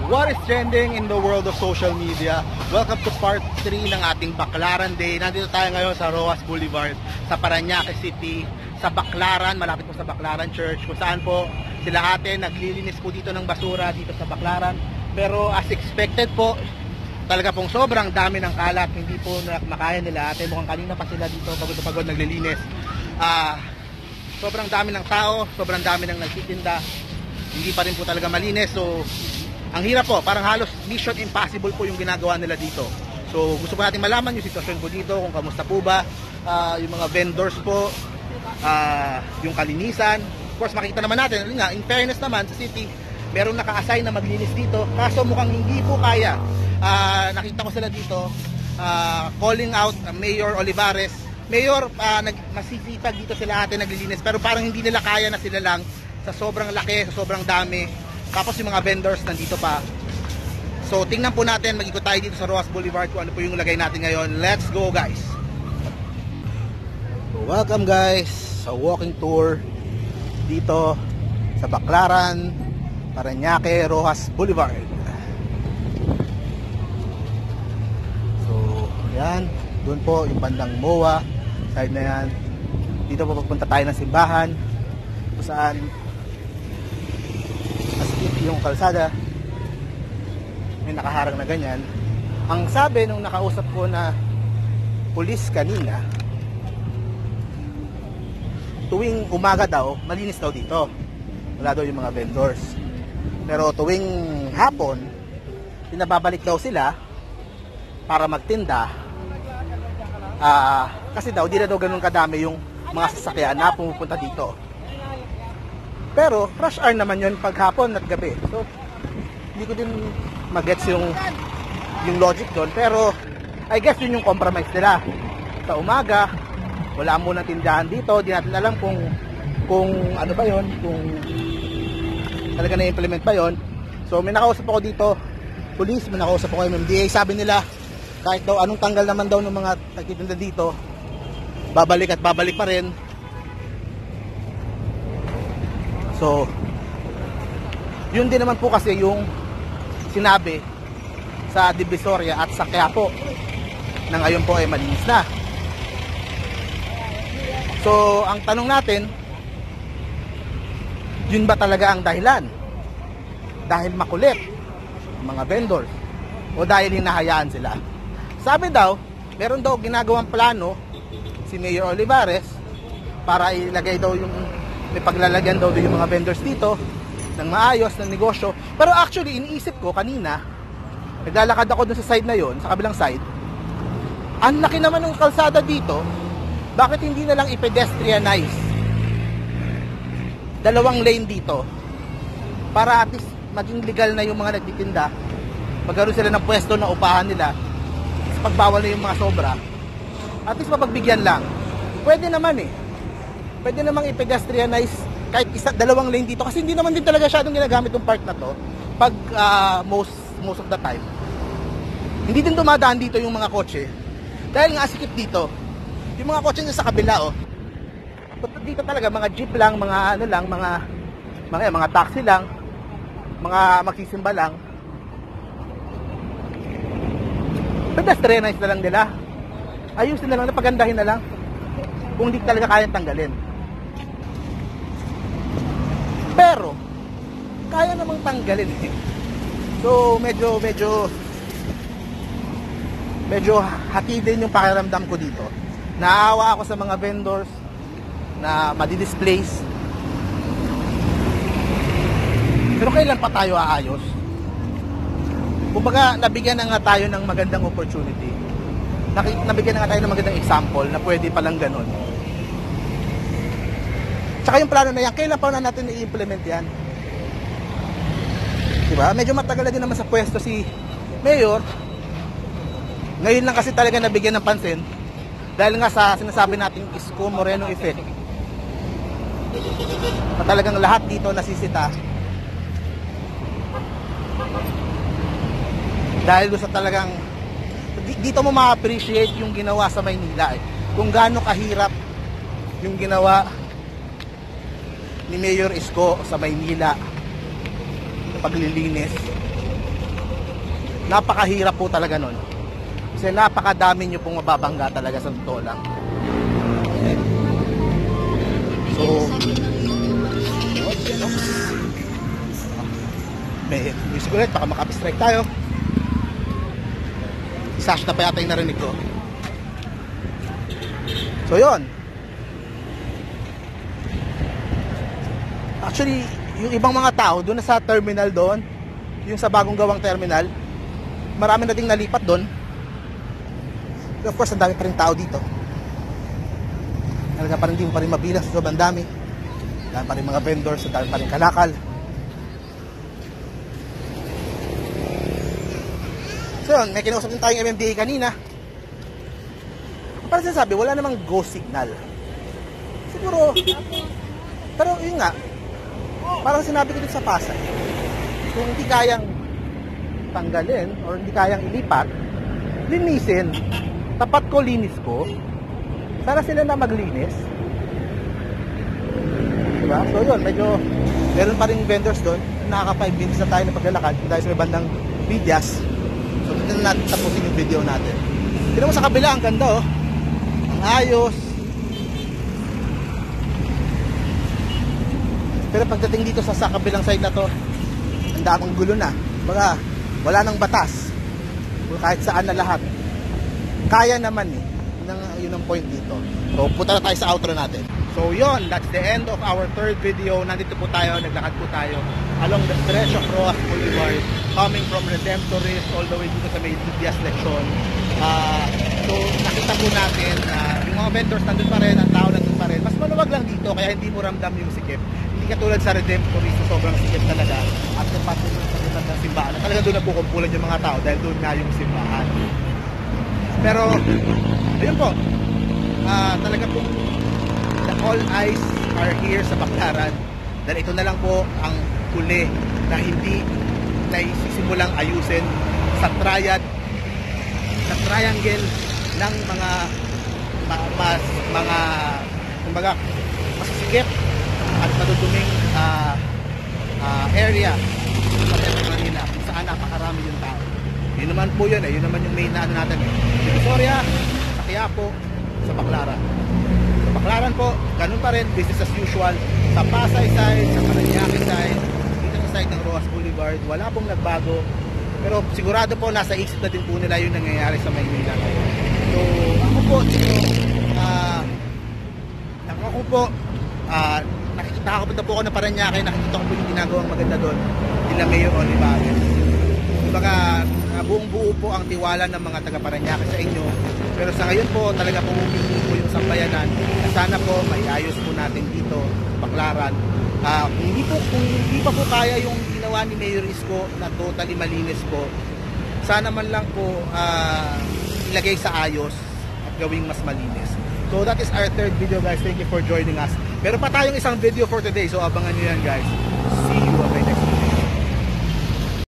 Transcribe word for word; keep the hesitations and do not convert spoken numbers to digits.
What is trending in the world of social media? Welcome to part three ng ating Baclaran Day. Nandito tayo ngayon sa Roxas Boulevard, sa Parañaque City, sa Baclaran, malapit po sa Baclaran Church, kung saan po sila ate naglilinis po dito ng basura dito sa Baclaran. Pero as expected po, talaga pong sobrang dami ng kalat, hindi po makaya nila ate. Mukhang kanina pa sila dito, pagod na pagod naglilinis. Ah, sobrang dami ng tao, sobrang dami ng nagtitinda, hindi pa rin po talaga malinis. So ang hirap po, parang halos mission impossible po yung ginagawa nila dito. So gusto po natin malaman yung sitwasyon po dito, kung kamusta po ba, uh, yung mga vendors po, uh, yung kalinisan. Of course makikita naman natin, nga, in fairness naman sa city, meron naka-assign na maglinis dito, kaso mukhang hindi po kaya. Uh, nakita ko sila dito, uh, calling out uh, Mayor Olivares. Mayor, uh, nag masisipag dito sila ate naglilinis, pero parang hindi nila kaya na sila lang sa sobrang laki, sa sobrang dami. Tapos yung mga vendors nandito pa. So tingnan po natin, mag-ikot tayo dito sa Roxas Boulevard kung ano po yung lagay natin ngayon. Let's go guys. So, welcome guys sa walking tour dito sa Baclaran, Parañaque, Roxas Boulevard. So yan, doon po yung bandang M O A, side na yan. Dito po pupunta tayo ng simbahan kung saan yung kalsada may nakaharang na ganyan. Ang sabi nung nakausap ko na pulis kanina, tuwing umaga daw malinis daw dito, wala daw yung mga vendors, pero tuwing hapon pinababalik daw sila para magtinda, uh, kasi daw di na daw ganun kadami yung mga sasakyan na pumupunta dito. Pero rush hour naman yun paghapon at gabi. So hindi ko din magets yung yung logic doon, pero I guess yun yung compromise nila. Sa umaga wala muna tindahan dito, di natin alam kung kung ano ba yun, kung talaga na-implement ba yun. So may nakausap ako dito, police, may nakausap ako M M D A, sabi nila kahit daw anong tanggal naman daw ng mga nagtitinda dito, babalik at babalik pa rin. So, yun din naman po kasi yung sinabi sa Divisoria at sa Quiapo na ngayon po ay malinis na. So, ang tanong natin, yun ba talaga ang dahilan? Dahil makulit mga vendors o dahil hinahayaan sila? Sabi daw, meron daw ginagawang plano si Mayor Olivares para ilagay daw yung may paglalagyan daw yung mga vendors dito ng maayos ng negosyo. Pero actually iniisip ko kanina, naglalakad ako dun sa side na yon, sa kabilang side, ang laki naman ng kalsada dito, bakit hindi na lang i-pedestrianize dalawang lane dito para at least maging legal na yung mga nagtitinda, magkaroon sila ng pwesto na upahan nila, pagbawal na yung mga sobra, at least mapagbigyan lang. Pwede naman eh, pwede namang i-pedestrianize kahit isa, dalawang lane dito, kasi hindi naman din talaga syadong ginagamit yung park na to pag uh, most most of the time. Hindi din dumadaan dito yung mga kotse dahil nga sikip dito yung mga kotse nyo sa kabila. Oh, dito talaga mga jeep lang, mga ano lang, mga mga, mga taxi lang, mga magsisimba lang. Pedestrianize na lang nila, ayusin na lang, napagandahin na lang kung hindi talaga kayang tanggalin. Pero kaya namang tanggalin eh. So medyo medyo medyo hatidin yung pakiramdam ko dito. Naawa ako sa mga vendors na madi-displace. Pero kailan pa tayo aayos? Kumbaga nabigyan na nga tayo ng magandang opportunity, nabigyan na nga tayo ng magandang example na pwede palang ganun. Tsaka yung plano na yan, kailan pa na natin i-implement yan? Diba? Medyo matagal na din naman sa pwesto si Mayor. Ngayon lang kasi talaga nabigyan ng pansin dahil nga sa sinasabi nating Isko Moreno effect, na talagang lahat dito nasisita dahil gusto talagang dito mo ma-appreciate yung ginawa sa Maynila eh. Kung gaano kahirap yung ginawa ni Mayor Isko sa Maynila, paglilinis. napakahirap po talaga nun. Kasi napakadami nyo pong mababangga talaga sa totoo lang. So, may music ulit, baka makapistrike tayo. Sash na pa yata yung narinig ko. So yun. Actually, yung ibang mga tao doon sa terminal doon, yung sa bagong gawang terminal, marami na ding nalipat doon. Of course, ang dami pa rin tao dito. Talaga pa rin hindi mo pa rin mabilang, sobrang dami. Dami pa rin mga vendors, dami pa rin kalakal. So yun, may kinausap din tayong M M D A kanina. Parang sinasabi, wala namang go signal. Siguro, pero yun nga, parang sinabi ko din sa Pasay, kung hindi kayang tanggalin or hindi kayang ilipat, linisin. Tapat ko, linis ko. Sana sila na maglinis. Diba? So yun, medyo meron pa rin vendors doon. Nakaka five minutes na tayo na paglalakad dahil sa may bandang Vidyas. So dito na natin tapusin yung video natin. Tignan mo sa kabila, ang ganda oh. Ang ayos. Pero pagdating dito sa, sa kabilang side na to, ang daming gulo na. Baga, wala nang batas. Kahit saan na lahat. Kaya naman eh. Yun ang, yun ang point dito. So punta na tayo sa outro natin. So yun, that's the end of our third video. Nandito po tayo, naglakad po tayo along the stretch of Roas Boulevard, coming from Redemptorist all the way dito sa may Vidyas Lechon. Uh, so nakita po natin uh, yung mga vendors nandun pa rin, ang tao nandun pa rin. Mas maluwag lang dito kaya hindi mo ramdam yung sikip. Hindi katulad sa Redemptorist na sobrang sikip talaga. At kung pati mo sa likod ng simbahan, talaga doon nagkukumpulan yung mga tao dahil doon nga yung simbahan. Pero ayun po, uh, talaga po all eyes are here sa Baclaran dahil ito na lang po ang huli na hindi na isisimulang ayusin sa triad sa triangle ng mga ma, mas, mga kumbaga masisikip at maduduming uh, uh, area sa Metro Manila kung saan napakarami yung tao. Yun naman po yun eh, yun naman yung main na ano natin eh. Sa Visoria, sa Quiapo, sa Baclaran. Baclaran po, ganun pa rin, business as usual. Sa Pasay side, sa Parañaque side, dito sa side ng Roas Boulevard, wala pong nagbago. Pero sigurado po, nasa isip na din po nila yung nangyayari sa Maynila. So, ako po, uh, ako po, uh, nakikita ako punta po ako ng Parañaque, nakikita ko po yung ginagawang maganda doon, nila Mayor Olivares. Baka uh, buong buo po ang tiwala ng mga taga Parañaque sa inyo. Pero sa ngayon po, talaga pumupunto po yung sambayanan. Sana po, maiayos po natin dito, Baclaran. Uh, kung, hindi po, kung hindi pa po kaya yung ginawa ni Mayor Isko na totally malinis po, sana man lang po uh, ilagay sa ayos at gawing mas malinis. So that is our third video guys. Thank you for joining us. Meron pa tayong isang video for today. So abangan nyo yan guys. See you again.